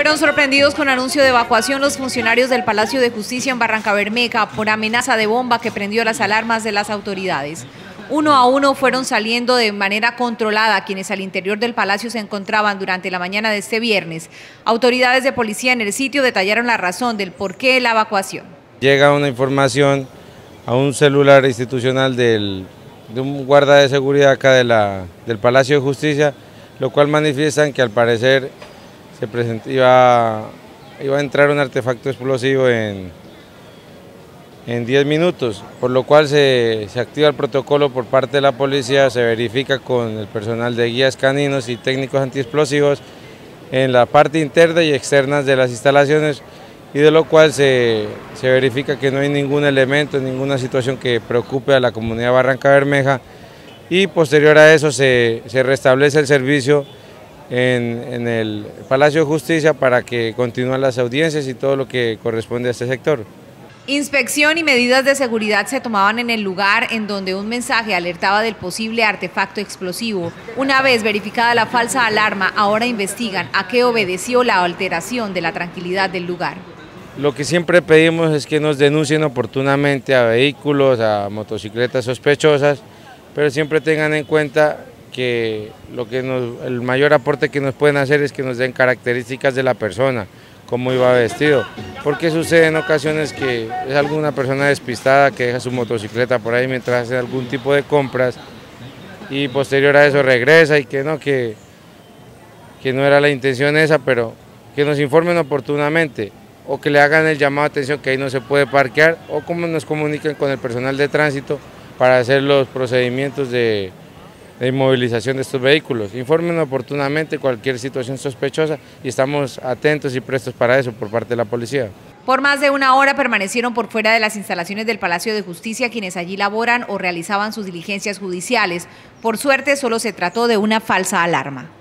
Fueron sorprendidos con anuncio de evacuación los funcionarios del Palacio de Justicia en Barrancabermeja por amenaza de bomba que prendió las alarmas de las autoridades. Uno a uno fueron saliendo de manera controlada quienes al interior del palacio se encontraban durante la mañana de este viernes. Autoridades de policía en el sitio detallaron la razón del porqué de la evacuación. Llega una información a un celular institucional de un guarda de seguridad acá del Palacio de Justicia, lo cual manifiestan que al parecer iba a entrar un artefacto explosivo en 10 minutos, por lo cual se activa el protocolo por parte de la policía, se verifica con el personal de guías caninos y técnicos antiexplosivos en la parte interna y externa de las instalaciones, y de lo cual se verifica que no hay ningún elemento, ninguna situación que preocupe a la comunidad de Barrancabermeja, y posterior a eso se restablece el servicio en el Palacio de Justicia para que continúen las audiencias y todo lo que corresponde a este sector. Inspección y medidas de seguridad se tomaban en el lugar en donde un mensaje alertaba del posible artefacto explosivo. Una vez verificada la falsa alarma, ahora investigan a qué obedeció la alteración de la tranquilidad del lugar. Lo que siempre pedimos es que nos denuncien oportunamente a vehículos, a motocicletas sospechosas, pero siempre tengan en cuenta que el mayor aporte que nos pueden hacer es que nos den características de la persona, cómo iba vestido, porque sucede en ocasiones que es alguna persona despistada que deja su motocicleta por ahí mientras hace algún tipo de compras y posterior a eso regresa y que no era la intención esa, pero que nos informen oportunamente o que le hagan el llamado de atención que ahí no se puede parquear, o como nos comuniquen con el personal de tránsito para hacer los procedimientos de inmovilización de estos vehículos. Informen oportunamente cualquier situación sospechosa y estamos atentos y prestos para eso por parte de la policía. Por más de una hora permanecieron por fuera de las instalaciones del Palacio de Justicia quienes allí laboran o realizaban sus diligencias judiciales. Por suerte solo se trató de una falsa alarma.